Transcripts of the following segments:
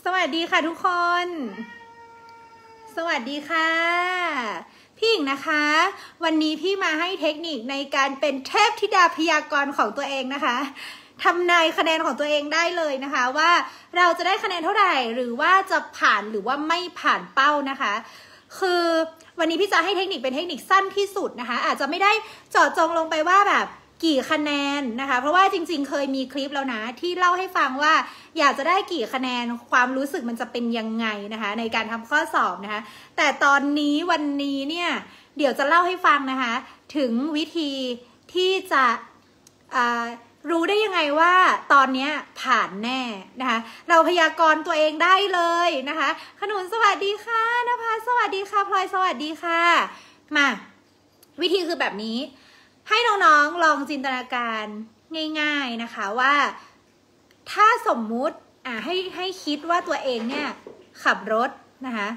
วัสดีค่ะทุกคนสวัสดีค่ะพี่หญิงนะคะวันนี้พี่มาให้เทคนิคในการเป็นเทพธิดาพยากรณ์ของตัวเองนะคะทำนายคะแนนของตัวเองได้เลยนะคะว่าเราจะได้คะแนนเท่าไหร่หรือว่าจะผ่านหรือว่าไม่ผ่านเป้านะคะคือวันนี้พี่จะให้เทคนิคเป็นเทคนิคสั้นที่สุดนะคะอาจจะไม่ได้เจาะจงลงไปว่าแบบกี่คะแนนนะคะเพราะว่าจริงๆเคยมีคลิปแล้วนะที่เล่าให้ฟังว่าอยากจะได้กี่คะแนนความรู้สึกมันจะเป็นยังไงนะคะในการทำข้อสอบนะคะแต่ตอนนี้วันนี้เนี่ยเดี๋ยวจะเล่าให้ฟังนะคะถึงวิธีที่จะรู้ได้ยังไงว่าตอนนี้ผ่านแน่นะคะเราพยากรณ์ตัวเองได้เลยนะคะขนุนสวัสดีค่ะนภาสวัสดีค่ะพลอยสวัสดีค่ะมาวิธีคือแบบนี้ให้น้องๆลองจินตนาการง่ายๆนะคะว่าถ้าสมมุติให้คิดว่าตัวเองเนี่ยขับรถนะคะ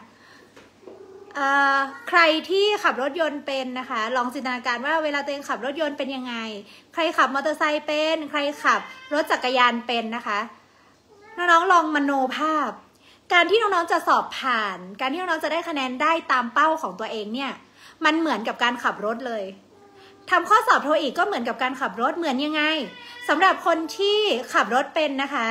ใครที่ขับรถยนต์เป็นนะคะลองจินตนาการว่าเวลาตัวเองขับรถยนต์เป็นยังไงใครขับมอเตอร์ไซค์เป็นใครขับรถจักรยานเป็นนะคะน้องๆลองมโนภาพการที่น้องๆจะสอบผ่านการที่น้องๆจะได้คะแนนได้ตามเป้าของตัวเองเนี่ยมันเหมือนกับการขับรถเลยทำข้อสอบโทอีกก็เหมือนกับการขับรถเหมือนยังไงสำหรับคนที่ขับรถเป็นนะคะ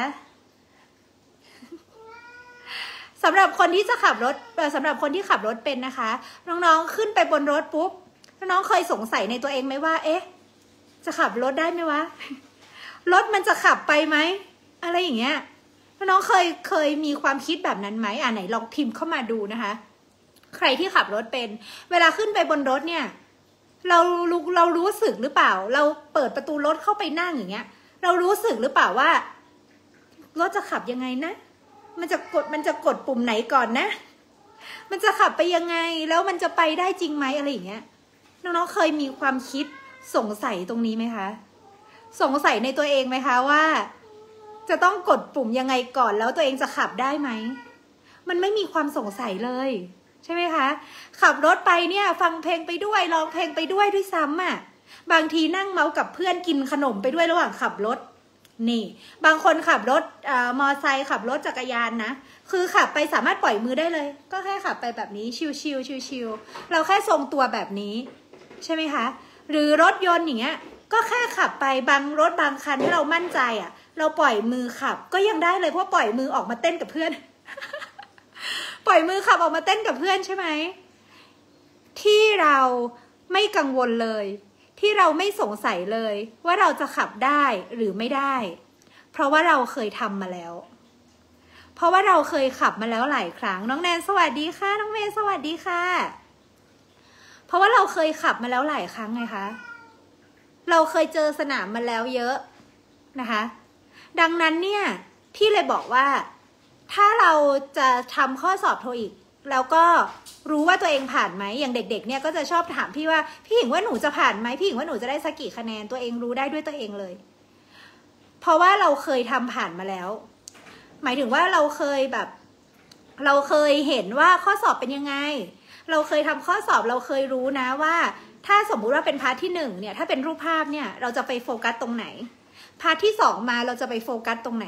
สำหรับคนที่จะขับรถสำหรับคนที่ขับรถเป็นนะคะน้องๆขึ้นไปบนรถปุ๊บน้องๆเคยสงสัยในตัวเองไหมว่าเอ๊ะจะขับรถได้ไหมวะรถมันจะขับไปไหมอะไรอย่างเงี้ยน้องเคยมีความคิดแบบนั้นไหมไหนลองพิมพ์เข้ามาดูนะคะใครที่ขับรถเป็นเวลาขึ้นไปบนรถเนี่ยเรารู้สึกหรือเปล่าเราเปิดประตูรถเข้าไปนั่งอย่างเงี้ยเรารู้สึกหรือเปล่าว่ารถจะขับยังไงนะมันจะกดปุ่มไหนก่อนนะมันจะขับไปยังไงแล้วมันจะไปได้จริงไหมอะไรอย่างเงี้ยน้องๆเคยมีความคิดสงสัยตรงนี้ไหมคะสงสัยในตัวเองไหมคะว่าจะต้องกดปุ่มยังไงก่อนแล้วตัวเองจะขับได้ไหมมันไม่มีความสงสัยเลยใช่ไหมคะขับรถไปเนี่ยฟังเพลงไปด้วยร้องเพลงไปด้วยซ้ำอ่ะบางทีนั่งเมาส์กับเพื่อนกินขนมไปด้วยระหว่างขับรถนี่บางคนขับรถมอไซค์ขับรถจักรยานนะคือขับไปสามารถปล่อยมือได้เลยก็แค่ขับไปแบบนี้ชิวๆเราแค่ทรงตัวแบบนี้ใช่ไหมคะหรือรถยนต์อย่างเงี้ยก็แค่ขับไปบางรถบางคันที่เรามั่นใจอ่ะเราปล่อยมือขับก็ยังได้เลยเพราะปล่อยมือออกมาเต้นกับเพื่อน ปล่อยมือขับออกมาเต้นกับเพื่อนใช่ไหมที่เราไม่กังวลเลยที่เราไม่สงสัยเลยว่าเราจะขับได้หรือไม่ได้เพราะว่าเราเคยทำมาแล้วเพราะว่าเราเคยขับมาแล้วหลายครั้งน้องแนนสวัสดีค่ะน้องเมย์สวัสดีค่ะเพราะว่าเราเคยขับมาแล้วหลายครั้งไงคะเราเคยเจอสนามมาแล้วเยอะนะคะดังนั้นเนี่ยที่เลยบอกว่าถ้าเราจะทำข้อสอบโทอีกแล้วก็รู้ว่าตัวเองผ่านไหมอย่างเด็กๆเนี่ยก็จะชอบถามพี่ว่าพี่หญิงว่าหนูจะผ่านไหมพี่หญิงว่าหนูจะได้สักกี่คะแนนตัวเองรู้ได้ด้วยตัวเองเลยเพราะว่าเราเคยทำผ่านมาแล้วหมายถึงว่าเราเคยเห็นว่าข้อสอบเป็นยังไงเราเคยทำข้อสอบเราเคยรู้นะว่าถ้าสมมุติว่าเป็นพาร์ทที่1เนี่ยถ้าเป็นรูปภาพเนี่ยเราจะไปโฟกัสตรงไหนพาร์ทที่2มาเราจะไปโฟกัสตรงไหน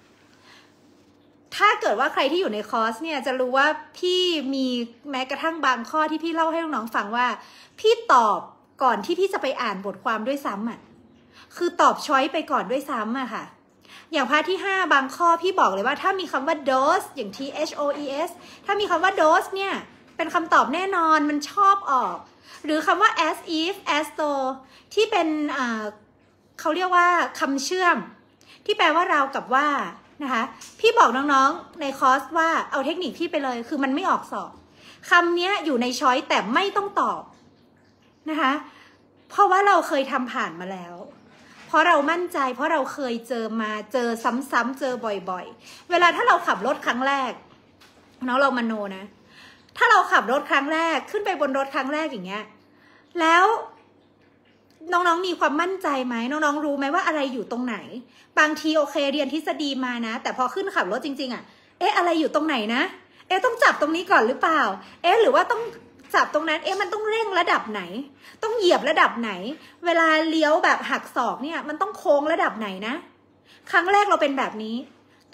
ถ้าเกิดว่าใครที่อยู่ในคอร์สเนี่ยจะรู้ว่าพี่มีแม้กระทั่งบางข้อที่พี่เล่าให้น้องๆฟังว่าพี่ตอบก่อนที่พี่จะไปอ่านบทความด้วยซ้ำอ่ะคือตอบช้อยไปก่อนด้วยซ้ำอะค่ะอย่างพาร์ทที่5บางข้อพี่บอกเลยว่าถ้ามีคำว่า dose อย่าง THOES ถ้ามีคำว่า dose เนี่ยเป็นคำตอบแน่นอนมันชอบออกหรือคำว่า as if as though ที่เป็นเขาเรียกว่าคำเชื่อมที่แปลว่าเรากับว่านะคะพี่บอกน้องๆในคอร์สว่าเอาเทคนิคพี่ไปเลยคือมันไม่ออกสอบคำนี้อยู่ในช้อยแต่ไม่ต้องตอบนะคะเพราะว่าเราเคยทำผ่านมาแล้วเพราะเรามั่นใจเพราะเราเคยเจอมาเจอซ้ำๆเจอบ่อยๆเวลาถ้าเราขับรถครั้งแรกน้องเรามโนนะถ้าเราขับรถครั้งแรกขึ้นไปบนรถครั้งแรกอย่างเงี้ยแล้วน้องๆมีความมั่นใจไหมน้องๆรู้ไหมว่าอะไรอยู่ตรงไหนบางทีโอเคเรียนทฤษฎีมานะแต่พอขึ้นขับรถจริงๆอ่ะอะไรอยู่ตรงไหนนะต้องจับตรงนี้ก่อนหรือเปล่าหรือว่าต้องจับตรงนั้นมันต้องเร่งระดับไหนต้องเหยียบระดับไหนเวลาเลี้ยวแบบหักศอกเนี่ยมันต้องโค้งระดับไหนนะครั้งแรกเราเป็นแบบนี้แ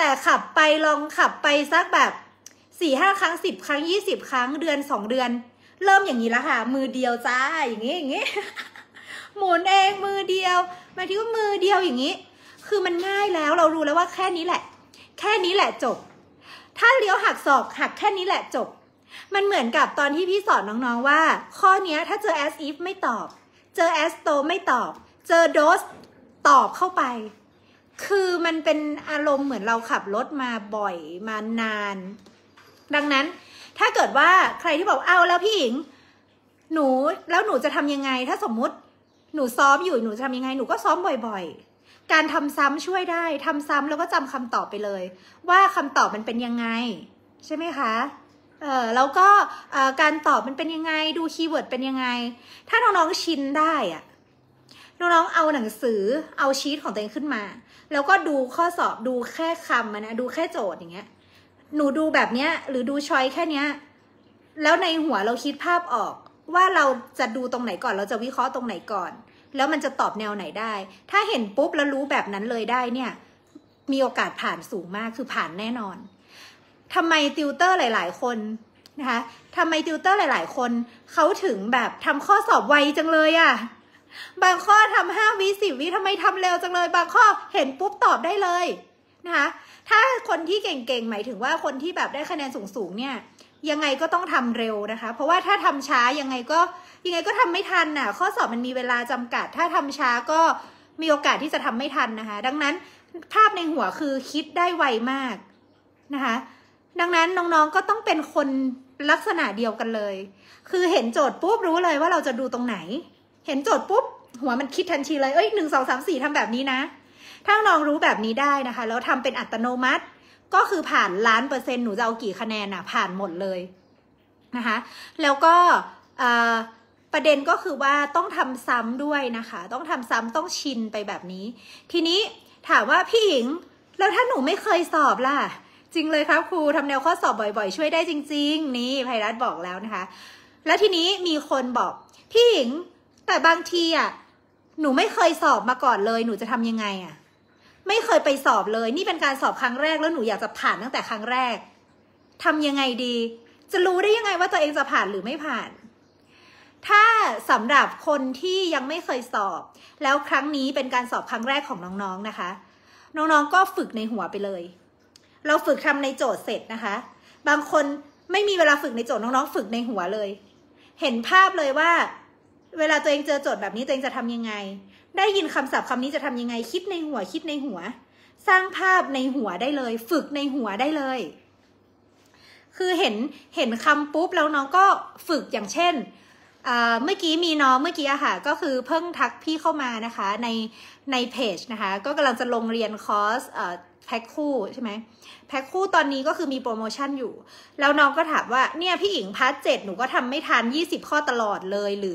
แต่ขับไปลองขับไปสักแบบ4-5 ครั้ง10 ครั้ง20 ครั้งเดือน2 เดือนเริ่มอย่างนี้แล้วค่ะมือเดียวจ้าอย่างงี้ หมุนเองมือเดียวบางทีก็มือเดียวอย่างนี้คือมันง่ายแล้วเรารู้แล้วว่าแค่นี้แหละจบถ้าเลี้ยวหักศอกหักแค่นี้แหละจบมันเหมือนกับตอนที่พี่สอนน้องๆว่าข้อนี้ถ้าเจอ as if ไม่ตอบเจอ as though ไม่ตอบเจอ does ตอบเข้าไปคือมันเป็นอารมณ์เหมือนเราขับรถมาบ่อยมานานดังนั้นถ้าเกิดว่าใครที่บอกเอาแล้วพี่หญิงหนูจะทำยังไงถ้าสมมุติหนูซ้อมอยู่หนูจะทำยังไงหนูก็ซ้อมบ่อยๆการทำซ้ำช่วยได้ทำซ้ำแล้วก็จำคำตอบไปเลยว่าคำตอบมันเป็นยังไงใช่ไหมคะแล้วก็การตอบมันเป็นยังไงดูคีย์เวิร์ดเป็นยังไงถ้าน้องๆชินได้อะน้องๆเอาหนังสือเอาชีทของตัวเองขึ้นมาแล้วก็ดูข้อสอบดูแค่คำนะดูแค่โจทย์อย่างเงี้ยหนูดูแบบเนี้ยหรือดูช้อยแค่เนี้ยแล้วในหัวเราคิดภาพออกว่าเราจะดูตรงไหนก่อนเราจะวิเคราะห์ตรงไหนก่อนแล้วมันจะตอบแนวไหนได้ถ้าเห็นปุ๊บแล้วรู้แบบนั้นเลยได้เนี่ยมีโอกาสผ่านสูงมากคือผ่านแน่นอนทำไมติวเตอร์หลายๆคนนะคะทำไมติวเตอร์หลายๆคนเขาถึงแบบทำข้อสอบไวจังเลยอะบางข้อทำ5 วิ10 วิทำไมทำเร็วจังเลยบางข้อเห็นปุ๊บตอบได้เลยนะคะถ้าคนที่เก่งๆหมายถึงว่าคนที่แบบได้คะแนนสูงๆเนี่ยยังไงก็ต้องทำเร็วนะคะเพราะว่าถ้าทำช้ายังไงก็ทำไม่ทันน่ะข้อสอบมันมีเวลาจำกัดถ้าทำช้าก็มีโอกาสที่จะทำไม่ทันนะคะดังนั้นภาพในหัวคือคิดได้ไวมากนะคะดังนั้นน้องๆก็ต้องเป็นคนลักษณะเดียวกันเลยคือเห็นโจทย์ปุ๊บรู้เลยว่าเราจะดูตรงไหนเห็นโจทย์ปุ๊บหัวมันคิดทันทีเลย1 2 3 4ทำแบบนี้นะถ้าน้องรู้แบบนี้ได้นะคะแล้วทำเป็นอัตโนมัติก็คือผ่าน1,000,000%หนูจะเอากี่คะแนนน่ะผ่านหมดเลยนะคะแล้วก็ประเด็นก็คือว่าต้องทำซ้ำด้วยนะคะต้องทำซ้ำต้องชินไปแบบนี้ทีนี้ถามว่าพี่หญิงแล้วถ้าหนูไม่เคยสอบล่ะจริงเลยครับครูทำแนวข้อสอบบ่อยๆช่วยได้จริงๆนี่ไพรัตบอกแล้วนะคะแล้วทีนี้มีคนบอกพี่หญิงแต่บางทีอ่ะหนูไม่เคยสอบมาก่อนเลยหนูจะทำยังไงอ่ะไม่เคยไปสอบเลยนี่เป็นการสอบครั้งแรกแล้วหนูอยากจะผ่านตั้งแต่ครั้งแรกทำยังไงดีจะรู้ได้ยังไงว่าตัวเองจะผ่านหรือไม่ผ่านถ้าสำหรับคนที่ยังไม่เคยสอบแล้วครั้งนี้เป็นการสอบครั้งแรกของน้องๆนะคะน้องๆก็ฝึกในหัวไปเลยเราฝึกทำในโจทย์เสร็จนะคะบางคนไม่มีเวลาฝึกในโจทย์น้องๆฝึกในหัวเลยเห็นภาพเลยว่าเวลาตัวเองเจอโจทย์แบบนี้ตัวเองจะทำยังไงได้ยินคำศัพท์คำนี้จะทำยังไงคิดในหัวสร้างภาพในหัวได้เลยฝึกในหัวได้เลยคือเห็นคำปุ๊บแล้วน้องก็ฝึกอย่างเช่นเมื่อกี้มีน้องเมื่อกี้อะค่ะก็คือเพิ่งทักพี่เข้ามานะคะในเพจนะคะก็กำลังจะลงเรียนคอร์สแพ็คคู่ใช่ไหมแพ็คคู่ตอนนี้ก็คือมีโปรโมชั่นอยู่แล้วน้องก็ถามว่าเนี่ยพี่หญิงพาร์ท 7หนูก็ทำไม่ทัน20 ข้อตลอดเลยเหลือ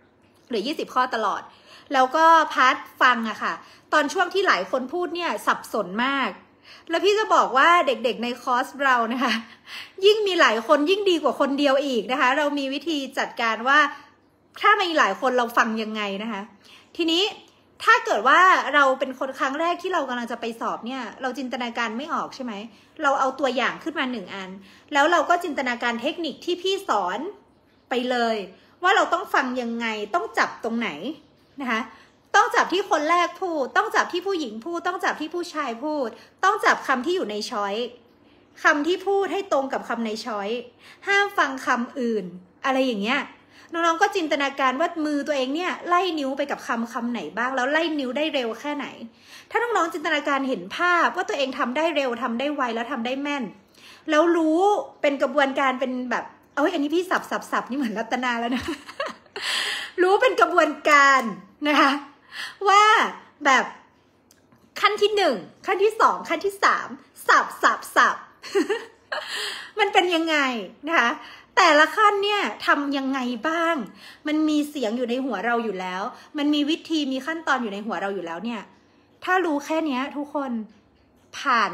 20 ข้อตลอดแล้วก็พาร์ทฟังอะค่ะตอนช่วงที่หลายคนพูดเนี่ยสับสนมากแล้วพี่จะบอกว่าเด็กๆในคอร์สเรานะคะยิ่งมีหลายคนยิ่งดีกว่าคนเดียวอีกนะคะเรามีวิธีจัดการว่าถ้ามีหลายคนเราฟังยังไงนะคะทีนี้ถ้าเกิดว่าเราเป็นคนครั้งแรกที่เรากำลังจะไปสอบเนี่ยเราจินตนาการไม่ออกใช่ไหมเราเอาตัวอย่างขึ้นมา1 อันแล้วเราก็จินตนาการเทคนิคที่พี่สอนไปเลยว่าเราต้องฟังยังไงต้องจับตรงไหนนะคะต้องจับที่คนแรกพูดต้องจับที่ผู้หญิงพูดต้องจับที่ผู้ชายพูดต้องจับคำที่อยู่ในช้อยคำที่พูดให้ตรงกับคำในช้อยห้ามฟังคำอื่นอะไรอย่างเงี้ยน้องๆก็จินตนาการว่ามือตัวเองเนี่ยไล่นิ้วไปกับคำไหนบ้างแล้วไล่นิ้วได้เร็วแค่ไหนถ้าน้องๆจินตนาการเห็นภาพว่าตัวเองทำได้เร็วทำได้ไวแล้วทำได้แม่นแล้วรู้เป็นกระบวนการเป็นแบบอันนี้พี่สับนี่เหมือนรัตนาแล้วนะ รู้เป็นกระบวนการนะคะว่าแบบขั้นที่1ขั้นที่2ขั้นที่3สับ มันเป็นยังไงนะคะแต่ละขั้นเนี่ยทำยังไงบ้างมันมีเสียงอยู่ในหัวเราอยู่แล้วมันมีวิธีมีขั้นตอนอยู่ในหัวเราอยู่แล้วเนี่ยถ้ารู้แค่นี้ทุกคนผ่าน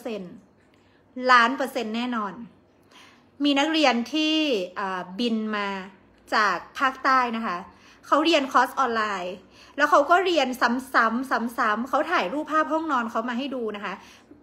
1,000,000%แน่นอนมีนักเรียนที่บินมาจากภาคใต้นะคะเขาเรียนคอร์สออนไลน์แล้วเขาก็เรียนซ้ำๆเขาถ่ายรูปภาพห้องนอนเขามาให้ดูนะคะ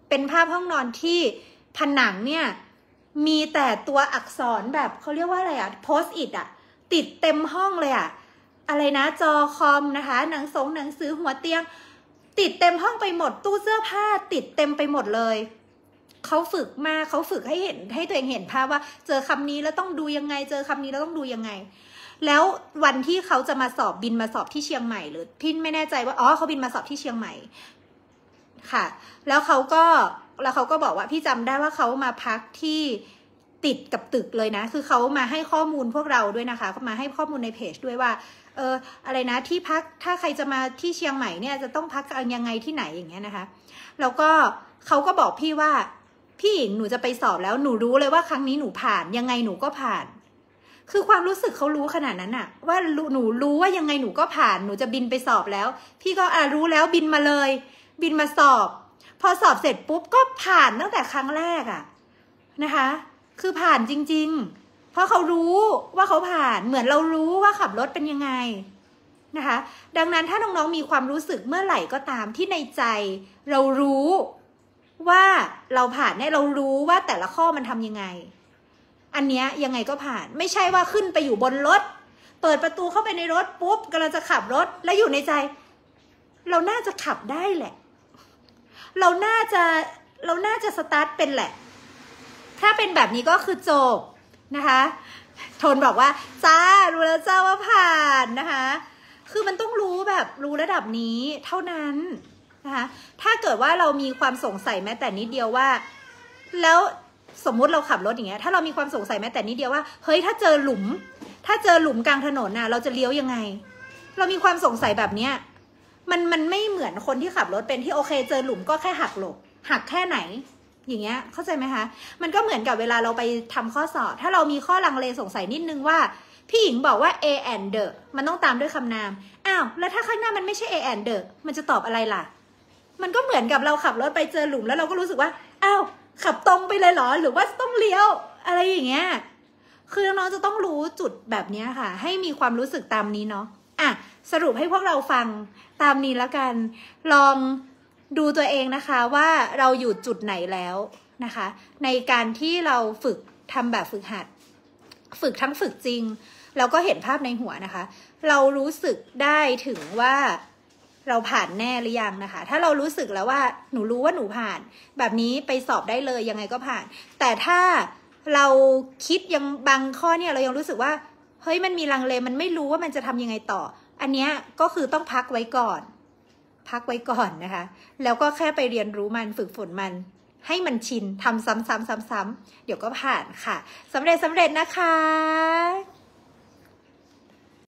เป็นภาพห้องนอนที่ผนังเนี่ยมีแต่ตัวอักษรแบบเขาเรียกว่าอะไรอะโพสต์อิทอะติดเต็มห้องเลยอะอะไรนะจอคอมนะคะหนังสือหัวเตียงติดเต็มห้องไปหมดตู้เสื้อผ้าติดเต็มไปหมดเลยเขาฝึกมาเขาฝึกให้เห็นให้ตัวเองเห็นภาพว่าเจอคำนี้แล้วต้องดูยังไงเจอคำนี้แล้วต้องดูยังไงแล้ววันที่เขาจะมาสอบบินมาสอบที่เชียงใหม่หรือพี่ไม่แน่ใจว่าอ๋อเขาบินมาสอบที่เชียงใหม่ค่ะแล้วเขาก็บอกว่าพี่จำได้ว่าเขามาพักที่ติดกับตึกเลยนะคือเขามาให้ข้อมูลพวกเราด้วยนะคะเขามาให้ข้อมูลในเพจด้วยว่าอะไรนะที่พักถ้าใครจะมาที่เชียงใหม่เนี่ยจะต้องพักยังไงที่ไหนอย่างเงี้ยนะคะแล้วก็เขาก็บอกพี่ว่าพี่หญิงหนูจะไปสอบแล้วหนูรู้เลยว่าครั้งนี้หนูผ่านยังไงหนูก็ผ่านคือความรู้สึกเขารู้ขนาดนั้นอะว่าหนูรู้ว่ายังไงหนูก็ผ่านหนูจะบินไปสอบแล้วพี่ก็รู้แล้วบินมาเลยบินมาสอบพอสอบเสร็จปุ๊บก็ผ่านตั้งแต่ครั้งแรกอะนะคะคือผ่านจริงๆเพราะเขารู้ว่าเขาผ่านเหมือนเรารู้ว่าขับรถเป็นยังไงนะคะดังนั้นถ้าน้องๆมีความรู้สึกเมื่อไหร่ก็ตามที่ในใจเรารู้ว่าเราผ่านเนี่ยเรารู้ว่าแต่ละข้อมันทำยังไงอันเนี้ยยังไงก็ผ่านไม่ใช่ว่าขึ้นไปอยู่บนรถเปิดประตูเข้าไปในรถปุ๊บกำลังจะขับรถแล้วอยู่ในใจเราน่าจะขับได้แหละเราน่าจะสตาร์ทเป็นแหละถ้าเป็นแบบนี้ก็คือจบนะคะโทนบอกว่าจ้ารู้แล้วจ้าว่าผ่านนะคะคือมันต้องรู้แบบรู้ระดับนี้เท่านั้นนะคะถ้าเกิดว่าเรามีความสงสัยแม้แต่นิดเดียวว่าแล้วสมมุติเราขับรถอย่างเงี้ยถ้าเรามีความสงสัยแม้แต่นิดเดียวว่าเฮ้ยถ้าเจอหลุมกลางถนนน่ะเราจะเลี้ยวยังไงเรามีความสงสัยแบบเนี้ยมันไม่เหมือนคนที่ขับรถเป็นที่โอเคเจอหลุมก็แค่หักหลบหักแค่ไหนอย่างเงี้ยเข้าใจไหมคะมันก็เหมือนกับเวลาเราไปทำข้อสอบถ้าเรามีข้อลังเลสงสัยนิดนึงว่าพี่หญิงบอกว่า a and the มันต้องตามด้วยคำนามอ้าวแล้วถ้าข้างหน้ามันไม่ใช่ a and the มันจะตอบอะไรล่ะมันก็เหมือนกับเราขับรถไปเจอหลุมแล้วเราก็รู้สึกว่าอ้าวขับตรงไปเลยเหรอหรือว่าต้องเลี้ยวอะไรอย่างเงี้ยคือน้องๆจะต้องรู้จุดแบบนี้ค่ะให้มีความรู้สึกตามนี้เนาะสรุปให้พวกเราฟังตามนี้แล้วกันลองดูตัวเองนะคะว่าเราอยู่จุดไหนแล้วนะคะในการที่เราฝึกทำแบบฝึกหัดฝึกทั้งฝึกจริงแล้วก็เห็นภาพในหัวนะคะเรารู้สึกได้ถึงว่าเราผ่านแน่หรือยังนะคะถ้าเรารู้สึกแล้วว่าหนูรู้ว่าหนูผ่านแบบนี้ไปสอบได้เลยยังไงก็ผ่านแต่ถ้าเราคิดยังบางข้อเนี่ยเรายังรู้สึกว่าเฮ้ยมันมีลังเลมันไม่รู้ว่ามันจะทำยังไงต่ออันเนี้ยก็คือต้องพักไว้ก่อนนะคะแล้วก็แค่ไปเรียนรู้มันฝึกฝนมันให้มันชินทำซ้ำๆเดี๋ยวก็ผ่านค่ะสำเร็จนะคะ